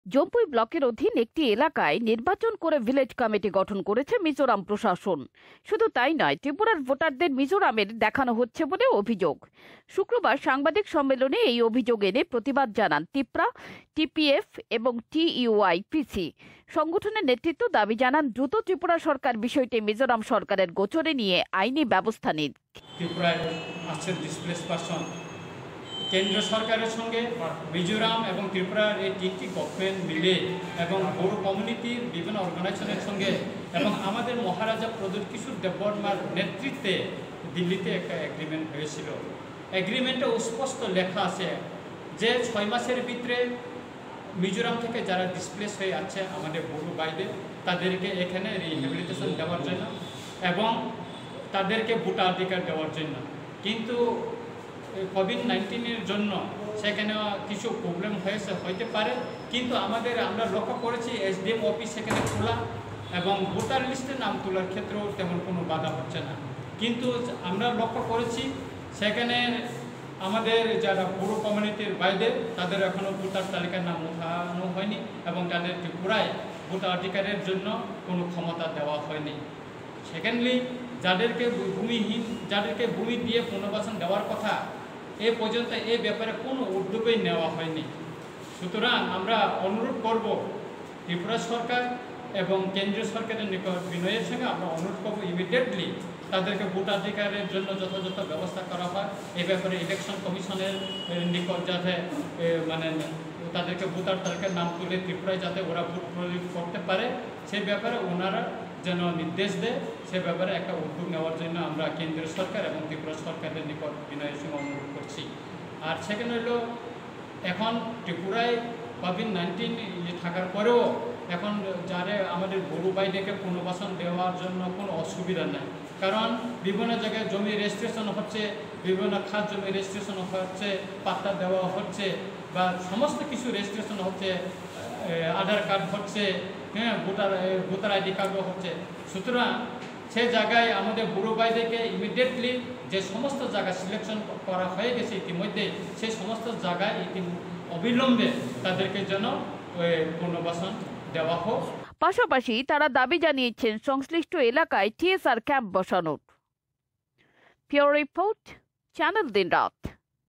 জম্পুই ব্লকের অধীন একটি এলাকায় নির্বাচন করে ভিলেজ কমিটি গঠন করেছে মিজোরাম প্রশাসন। শুধু তাই নয়, ত্রিপুরার ভোটারদের মিজোরামের দেখানো হচ্ছে বলে অভিযোগ। শুক্রবার সাংবাদিক সম্মেলনে এই অভিযোগ এনে প্রতিবাদ জানান ত্রিপুরা, টিপিএফ এবং টিইউআইপিসি সংগঠনের নেতৃত্ব। দাবি জানান দ্রুত ত্রিপুরা সরকার বিষয়টি মিজোরাম সরকারের গোচরে নিয়ে আইনি ব্যবস্থা নিক। ত্রিপুরায় আছে ডিসপ্লেস পারসন, কেন্দ্র সরকারের সঙ্গে মিজোরাম এবং ত্রিপুরার এই তিনটি গভর্নমেন্ট মিলে এবং বড়ো কমিউনিটির বিভিন্ন অর্গানাইজেশনের সঙ্গে এবং আমাদের মহারাজা প্রদ্যোৎ কিশোর দেববর্মার নেতৃত্বে দিল্লিতে একটা এগ্রিমেন্ট হয়েছিল। এগ্রিমেন্টে স্পষ্ট লেখা আছে যে 6 মাসের ভিতরে মিজোরাম থেকে যারা ডিসপ্লেস হয়ে আছে আমাদের বড়ো ভাইদের, তাদেরকে এখানে রিহ্যাবিলিটেশন দেওয়ার জন্য এবং তাদেরকে ভোটাধিকার দেওয়ার জন্য। কিন্তু কোভিড-19-এর জন্য সেখানে কিছু প্রবলেম হইতে পারে, কিন্তু আমরা লক্ষ্য করেছি এসডিএম অফিস সেখানে খোলা এবং ভোটার লিস্টে নাম তোলার ক্ষেত্রেও তেমন কোনো বাধা হচ্ছে না। কিন্তু আমরা লক্ষ্য করেছি সেখানে আমাদের যারা বড়ো কমিউনিটির বাইরে তাদের এখনও ভোটার তালিকায় নাম ওঠানো হয়নি এবং তাদের ত্রিপুরায় ভোটাধিকারের জন্য কোনো ক্ষমতা দেওয়া হয়নি। সেকেন্ডলি, যাদেরকে ভূমি দিয়ে পুনর্বাসন দেওয়ার কথা এ পর্যন্ত এ ব্যাপারে কোনো উদ্যোগই নেওয়া হয়নি। সুতরাং আমরা অনুরোধ করব ত্রিপুরা সরকার এবং কেন্দ্রীয় সরকারের নিকট বিনয়ের সঙ্গে আমরা অনুরোধ করব ইমিডিয়েটলি তাদেরকে ভোটাধিকারের জন্য যথাযথ ব্যবস্থা করা হয়। এই ব্যাপারে ইলেকশন কমিশনের নিকট যাতে তাদেরকে ভোটার তালিকার নাম তুলে ত্রিপুরায় যাতে ওরা ভোট প্রয়োগ করতে পারে সেই ব্যাপারে ওনারা যেন নির্দেশ দেয়, সে ব্যাপারে একটা উদ্যোগ নেওয়ার জন্য আমরা কেন্দ্রীয় সরকার এবং ত্রিপুরা সরকারের নিকট বিনয়ের সঙ্গে অনুরোধ করছি। আর সেখানে হলো এখন ত্রিপুরায় কোভিড-19 থাকার পরেও এখন যারা আমাদের বড়ো ভাইদেরকে পুনর্বাসন দেওয়ার জন্য কোনো অসুবিধা নেই, কারণ বিভিন্ন জায়গায় জমি রেজিস্ট্রেশন হচ্ছে, বিভিন্ন খাত জমি রেজিস্ট্রেশন হচ্ছে, পাট্টা দেওয়া হচ্ছে বা সমস্ত কিছু রেজিস্ট্রেশন হচ্ছে, আধার কার্ড হচ্ছে, হ্যাঁ, ভোটার আইডি কার্ডও হচ্ছে। সুতরাং সে জায়গায় আমাদের বুড়ো ভাইদেরকে ইমিডিয়েটলি যে সমস্ত জায়গা সিলেকশন করা হয়ে গেছে ইতিমধ্যে, সেই সমস্ত জায়গায় অবিলম্বে তাদেরকে যেন পুনর্বাসন দেওয়া হোক। পাশাপাশি তারা দাবি জানিয়েছেন সংশ্লিষ্ট এলাকায় টিএসআর ক্যাম্প বসানোর। পিওর রিপোর্ট, চ্যানেল দিন রাত।